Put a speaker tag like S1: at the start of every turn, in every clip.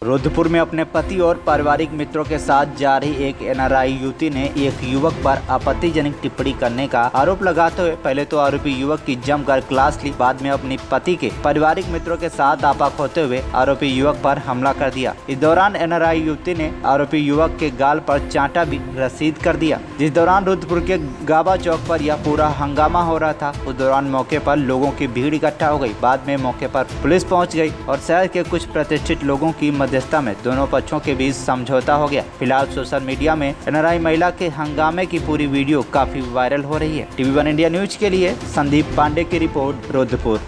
S1: रुद्रपुर में अपने पति और पारिवारिक मित्रों के साथ जा रही एक एनआरआई युवती ने एक युवक पर आपत्तिजनक टिप्पणी करने का आरोप लगाते हुए पहले तो आरोपी युवक की जमकर क्लास ली, बाद में अपने पति के पारिवारिक मित्रों के साथ आपा खोते हुए आरोपी युवक पर हमला कर दिया। इस दौरान एनआरआई युवती ने आरोपी युवक के गाल पर चांटा भी रसीद कर दिया। जिस दौरान रुद्रपुर के गाबा चौक पर यह पूरा हंगामा हो रहा था, उस दौरान मौके पर लोगों की भीड़ इकट्ठा हो गई। बाद में मौके पर पुलिस पहुंच गई और शहर के कुछ प्रतिष्ठित लोगों की मध्यस्थता में दोनों पक्षों के बीच समझौता हो गया। फिलहाल सोशल मीडिया में एनआरआई महिला के हंगामे की पूरी वीडियो काफी वायरल हो रही है। TV1 इंडिया न्यूज के लिए संदीप पांडे की रिपोर्ट, रुद्रपुर।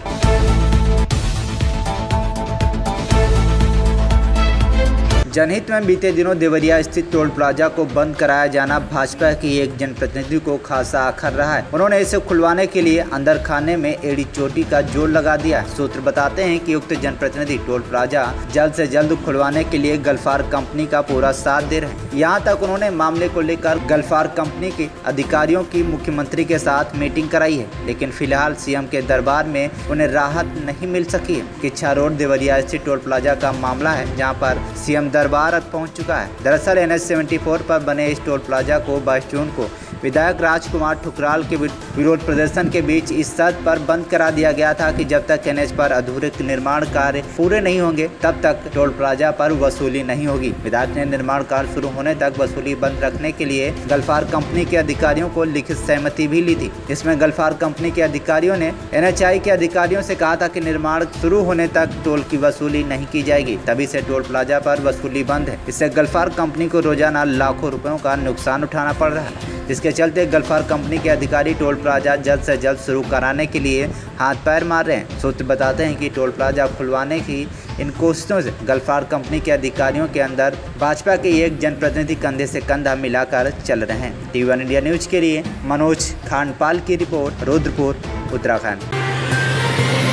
S1: जनहित में बीते दिनों देवरिया स्थित टोल प्लाजा को बंद कराया जाना भाजपा की एक जनप्रतिनिधि को खासा आखर रहा है। उन्होंने इसे खुलवाने के लिए अंदर खाने में एड़ी चोटी का जोर लगा दिया है। सूत्र बताते हैं कि उक्त जनप्रतिनिधि टोल प्लाजा जल्द से जल्द खुलवाने के लिए गल्फार कंपनी का पूरा साथ दे रहे हैं। यहाँ तक उन्होंने मामले को लेकर गल्फार कंपनी के अधिकारियों की मुख्यमंत्री के साथ मीटिंग कराई है, लेकिन फिलहाल सीएम के दरबार में उन्हें राहत नहीं मिल सकी है। किच्छा रोड देवरिया स्थित टोल प्लाजा का मामला है, जहाँ पर सीएम दरबार पहुंच चुका है। दरअसल NH-74 पर बने इस टोल प्लाजा को 22 जून को विधायक राजकुमार ठुकराल के विरोध प्रदर्शन के बीच इस शर्त पर बंद करा दिया गया था कि जब तक NH पर अधूरे निर्माण कार्य पूरे नहीं होंगे तब तक टोल प्लाजा पर वसूली नहीं होगी। विधायक ने निर्माण कार्य शुरू होने तक वसूली बंद रखने के लिए गल्फार कंपनी के अधिकारियों को लिखित सहमति भी ली थी। इसमें गल्फार कंपनी के अधिकारियों ने NHI के अधिकारियों से कहा था कि निर्माण शुरू होने तक टोल की वसूली नहीं की जाएगी, तभी से टोल प्लाजा पर वसूली बंद है। इससे गल्फार कंपनी को रोजाना लाखों रुपयों का नुकसान उठाना पड़ रहा है, जिसके चलते गल्फार कंपनी के अधिकारी टोल प्लाजा जल्द से जल्द शुरू कराने के लिए हाथ पैर मार रहे हैं। सूत्र बताते हैं कि टोल प्लाजा खुलवाने की इन कोशिशों से गल्फार कंपनी के अधिकारियों के अंदर भाजपा के एक जनप्रतिनिधि कंधे से कंधा मिलाकर चल रहे हैं। TV1 इंडिया न्यूज के लिए मनोज खानपाल की रिपोर्ट, रुद्रपुर, उत्तराखंड।